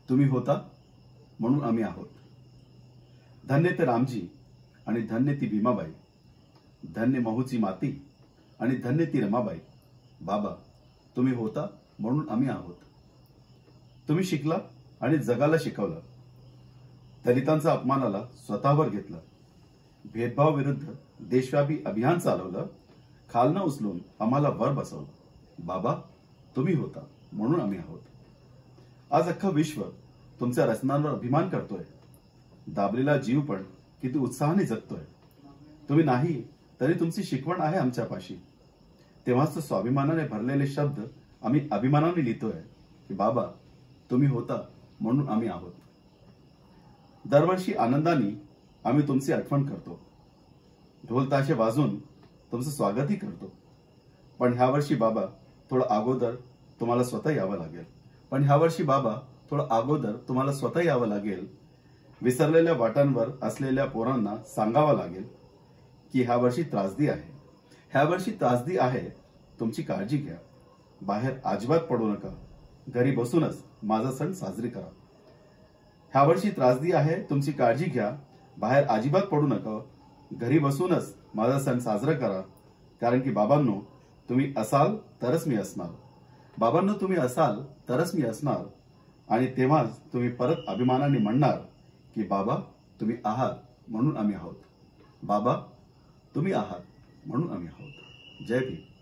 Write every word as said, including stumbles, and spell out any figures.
तुम्ही होता म्हणून आम्ही आहोत. धन्य ते रामजी आणि धन्य ती भीमाबाई, धन्य महूची माती आणि धन्य ती रमाबाई. बाबा तुम्ही होता म्हणून आम्ही आहोत. तुम्ही शिकला आणि जगाला शिकवलं. दलितांचा अपमानाला स्वतःवर घेतलं. भेदभाव विरुद्ध देशव्यापी अभियान चालवलं. खालनं उचलून आम्हाला वर बसवलं. बाबा तुम्ही होता म्हणून आम्ही आहोत. आज अख्खं विश्व तुमच्या रचनांवर अभिमान करतोय. दाबलेला जीव पण किती उत्साहाने जगतोय. तुम्ही नाही तरी तुमची शिकवण आहे आमच्यापाशी. तेव्हाच स्वाभिमानाने भरलेले शब्द आम्ही अभिमानाने लिहितोय की बाबा तुम्ही होता म्हणून आम्ही आहोत. दरवर्षी आनंदाने आम्ही तुमची आठवण करतो. ढोल ताशे वाजून तुमचं स्वागतही करतो. पण ह्या वर्षी बाबा थोडं अगोदर तुम्हाला स्वतः यावं लागेल. पण ह्या वर्षी बाबा थोडं अगोदर तुम्हाला स्वतः यावं लागेल. विसरलेल्या वाटांवर असलेल्या पोरांना सांगावं लागेल की ह्या वर्षी त्रासदी आहे. ह्या वर्षी त्रासदी आहे. तुमची काळजी घ्या. बाहेर अजिबात पडू नका. घरी बसूनच माझा सण साजरी करा. ह्या वर्षी त्रासदी आहे. तुमची काळजी घ्या. बाहेर अजिबात पडू नका. घरी बसूनच माझा सण साजरा करा. कारण की बाबांनो तुम्ही असाल तरच मी असणार. बाबांनो तुम्ही असाल तरच मी असणार. आणि तेव्हाच तुम्ही परत अभिमानाने म्हणणार की बाबा तुम्ही आहात म्हणून आम्ही आहोत. बाबा तुम्ही आहात म्हणून आम्ही आहोत. जय भीम.